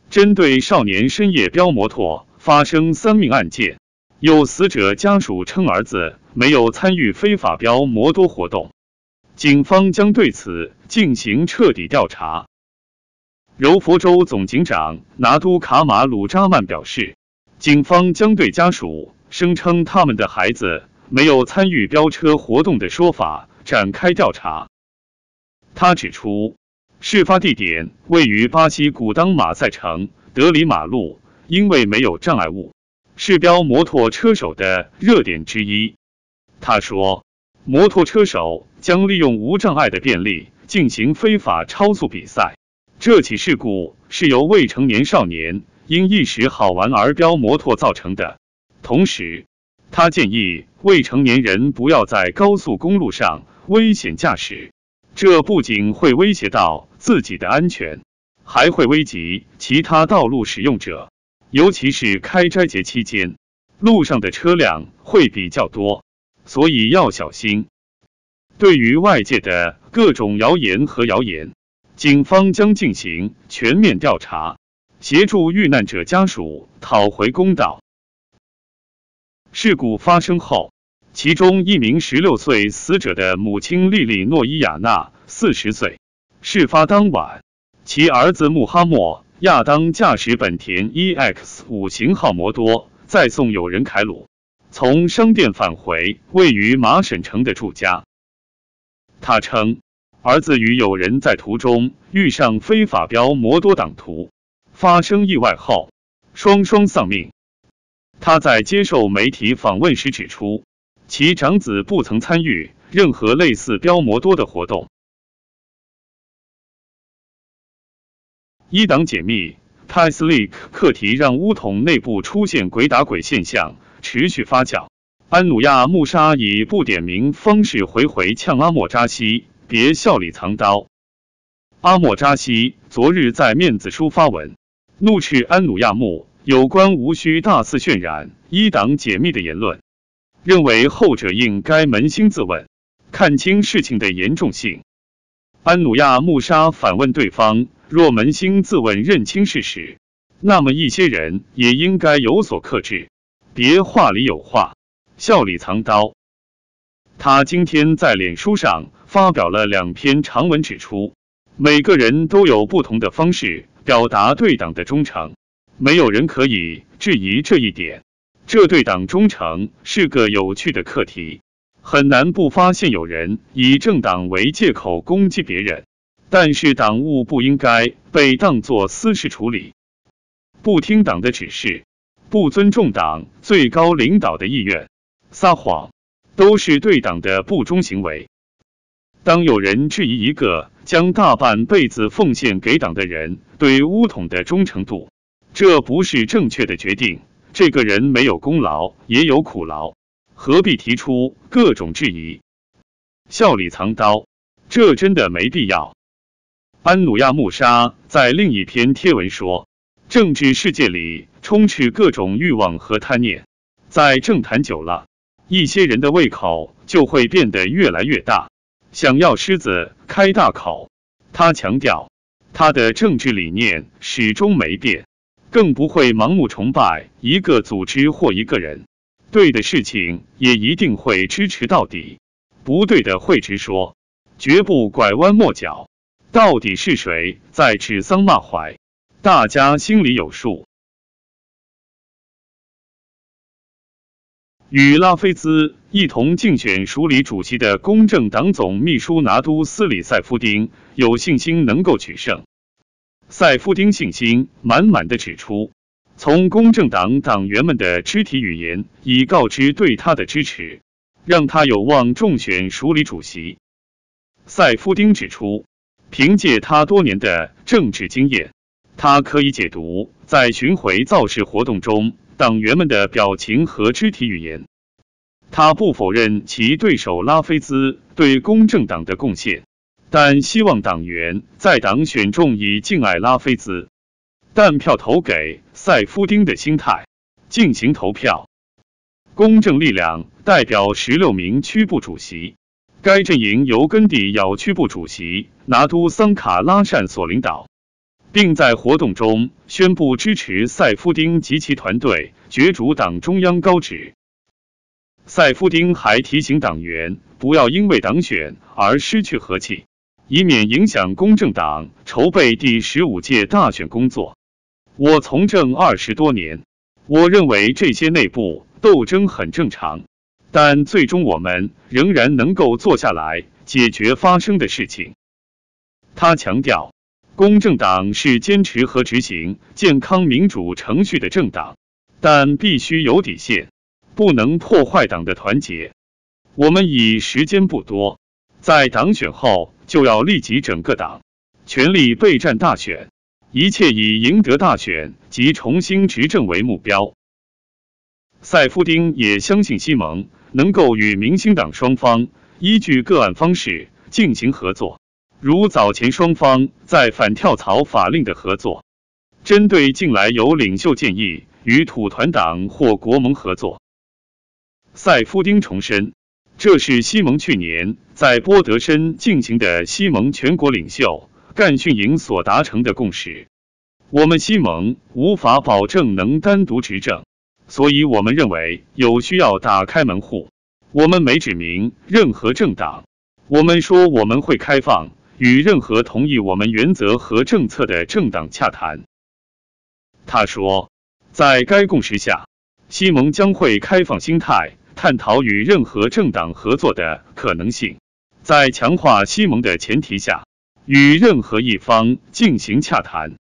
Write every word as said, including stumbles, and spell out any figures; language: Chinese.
针对少年深夜飙摩托发生三命案件，有死者家属称儿子没有参与非法飙摩托活动，警方将对此进行彻底调查。柔佛州总警长拿督卡马鲁扎曼表示，警方将对家属声称他们的孩子没有参与飙车活动的说法展开调查。他指出，事发地点位于巴西古当马赛城德里马路，因为没有障碍物，是飙摩托车手的热点之一。他说，摩托车手将利用无障碍的便利进行非法超速比赛。这起事故是由未成年少年因一时好玩而飙摩托造成的。同时，他建议未成年人不要在高速公路上危险驾驶，这不仅会威胁到自己的安全，还会危及其他道路使用者，尤其是开斋节期间，路上的车辆会比较多，所以要小心。对于外界的各种谣言和谣言，警方将进行全面调查，协助遇难者家属讨回公道。事故发生后，其中一名十六岁死者的母亲莉莉诺伊亚娜四十岁。事发当晚，其儿子穆哈默亚当驾驶本田 E X 五 型号摩托载送友人凯鲁，从商店返回位于麻省城的住家。他称，儿子与友人在途中遇上非法飙摩托党徒，发生意外后，双双丧命。他在接受媒体访问时指出，其长子不曾参与任何类似飙摩托的活动。一党解密 P I S Leak 课题让巫统内部出现鬼打鬼现象持续发酵。安努亚穆沙以不点名方式回回呛阿莫扎西，别笑里藏刀。阿莫扎西昨日在面子书发文，怒斥安努亚穆有关无需大肆渲染一党解密的言论，认为后者应该扪心自问，看清事情的严重性。安努亚穆沙反问对方，若扪心自问认清事实，那么一些人也应该有所克制，别话里有话，笑里藏刀。他今天在脸书上发表了两篇长文，指出每个人都有不同的方式表达对党的忠诚，没有人可以质疑这一点。这对党忠诚是个有趣的课题，很难不发现有人以政党为借口攻击别人，但是党务不应该被当作私事处理。不听党的指示，不尊重党最高领导的意愿，撒谎，都是对党的不忠行为。当有人质疑一个将大半辈子奉献给党的人对巫统的忠诚度，这不是正确的决定，这个人没有功劳也有苦劳，何必提出各种质疑？笑里藏刀，这真的没必要。安努亚穆沙在另一篇贴文说，政治世界里充斥各种欲望和贪念，在政坛久了，一些人的胃口就会变得越来越大，想要狮子开大口。他强调，他的政治理念始终没变，更不会盲目崇拜一个组织或一个人，对的事情也一定会支持到底，不对的会直说，绝不拐弯抹角。到底是谁在指桑骂槐，大家心里有数。与拉菲兹一同竞选署理主席的公正党总秘书拿督斯里塞夫丁有信心能够取胜。塞夫丁信心满满的指出，从公正党党员们的肢体语言已告知对他的支持，让他有望中选署理主席。塞夫丁指出，凭借他多年的政治经验，他可以解读在巡回造势活动中党员们的表情和肢体语言。他不否认其对手拉菲兹对公正党的贡献，但希望党员在党选中以敬爱拉菲兹，但票投给塞夫丁的心态进行投票。公正力量代表十六名区部主席，该阵营由根蒂咬区部主席拿督桑卡拉善所领导。 并在活动中宣布支持塞夫丁及其团队角逐党中央高职。塞夫丁还提醒党员不要因为党选而失去和气，以免影响公正党筹备第十五届大选工作。我从政二十多年，我认为这些内部斗争很正常，但最终我们仍然能够坐下来解决发生的事情。他强调，公正党是坚持和执行健康民主程序的政党，但必须有底线，不能破坏党的团结。我们以时间不多，在党选后就要立即整个党全力备战大选，一切以赢得大选及重新执政为目标。塞夫丁也相信西蒙能够与民兴党双方依据个案方式进行合作，如早前双方在反跳槽法令的合作。针对近来有领袖建议与土团党或国盟合作，塞夫丁重申，这是西蒙去年在波德申进行的西蒙全国领袖干训营所达成的共识。我们西蒙无法保证能单独执政，所以我们认为有需要打开门户。我们没指明任何政党，我们说我们会开放与任何同意我们原则和政策的政党洽谈。他说，在该共识下，西蒙将会开放心态探讨与任何政党合作的可能性，在强化西蒙的前提下，与任何一方进行洽谈。